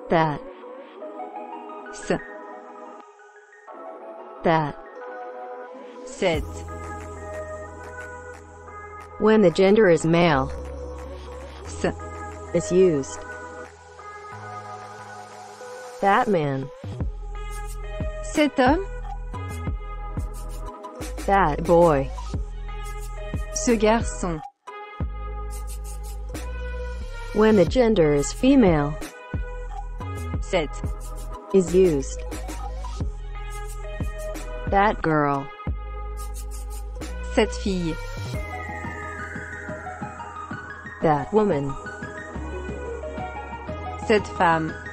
That. That. Cette. When the gender is male, is used. That man. Cet homme. That boy. Ce garçon. When the gender is female, Cette. is used. That girl. Cette fille. That woman. Cette femme.